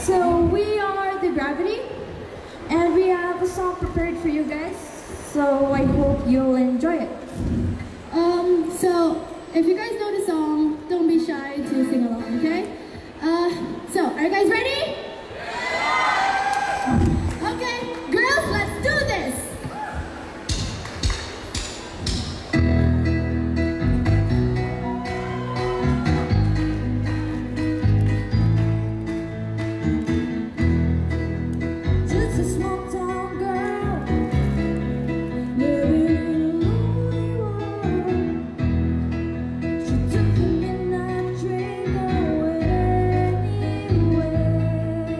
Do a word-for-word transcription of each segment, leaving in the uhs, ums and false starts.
So we are The Gravity, and we have a song prepared for you guys. So I hope you'll enjoy it. Um, so if you guys know the song, don't be shy to sing along, okay? Uh, so are you guys ready? Okay, girls, let's do this! Just a small town girl, living in a lonely world. She took the midnight train going anywhere.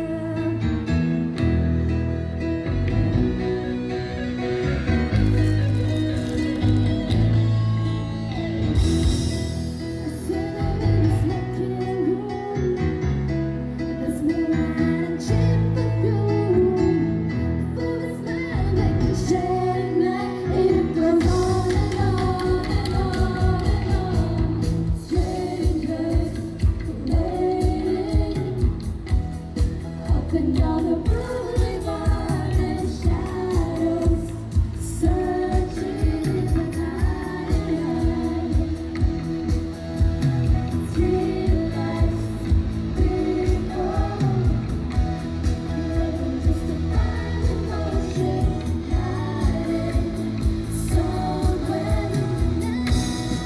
I said I'm in a smoking room. There's moonlight and cheap perfume. Full of smile like a shade night. It goes on and on and on and on. Strangers waiting up and down the boulevard and shadows searching in the night. Three lights, people. Just to find emotion hiding somewhere in the night.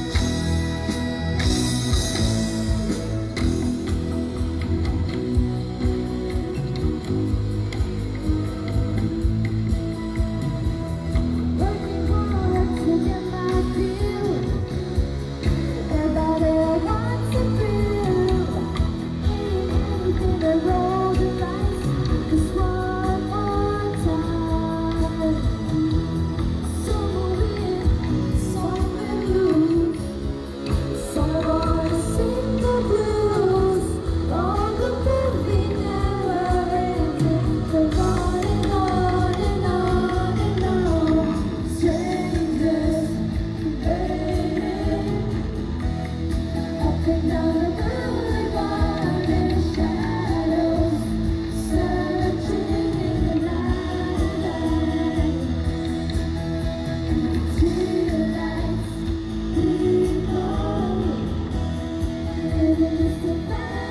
Working hard to get my feel. Everybody wants a thrill. Anything to roll the dice. Just one more time. Some will win, some will lose. Some wanna sing the blues. All the feeling never ends. Goes on and on and on and on. Strangers waiting up and down the boulevard and shadows searching in the night. Street lights, people living just to find